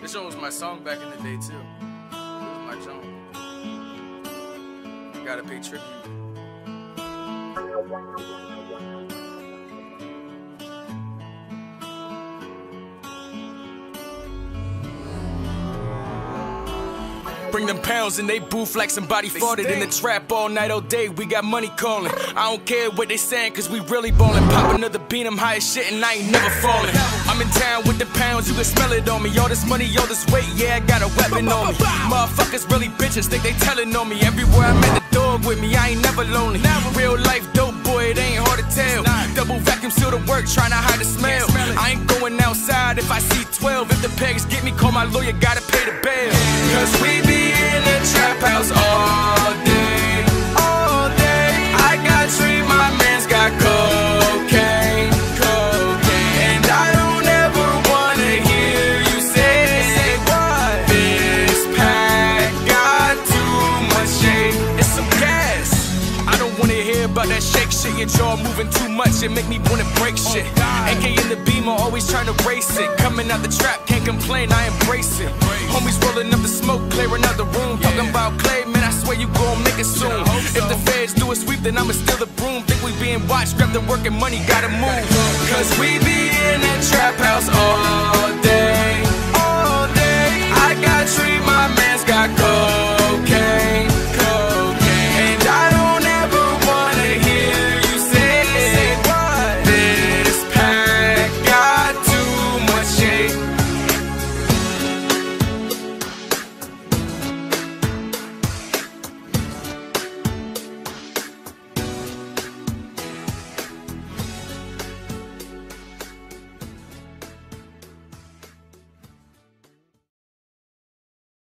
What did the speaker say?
This show was my song back in the day too. It was my song. Gotta pay tribute. Bring them pounds and they booth like somebody farted in the trap all night, all day. We got money calling. I don't care what they saying, cause we really ballin'. Pop another bean, I'm high as shit and I ain't never falling. I'm in town with the pounds, you can smell it on me. All this money, all this weight, yeah, I got a weapon on me. Motherfuckers really bitches, think they telling on me. Everywhere I met the dog with me, I ain't never lonely. Real life dope boy, it ain't hard to tell. Double vacuum seal the work, tryna hide the smell. I ain't going outside if I see 12. If the pegs get me, call my lawyer, gotta pay the bail. Cause we be in the trap house all day, all day. I got tree, my man's got cocaine, cocaine. And I don't ever wanna hear you say what? This pack got too much shade. It's some gas. I don't wanna hear about that shake shit. Your jaw moving too much, it make me wanna break shit. AK in the Beamer, always trying to race it. Coming out the trap, can't complain, I embrace it. Homies rolling up the smoke, clearing out the room. Talking about Clay, man, I swear you gon' make it soon. If the feds do a sweep, then I'ma steal the broom. Think we being watched, grab the work and money, gotta move. Cause we be in that trap house all